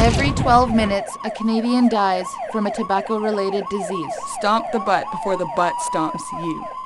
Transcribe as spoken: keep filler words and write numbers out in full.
Every twelve minutes, a Canadian dies from a tobacco-related disease. Stomp the butt before the butt stomps you.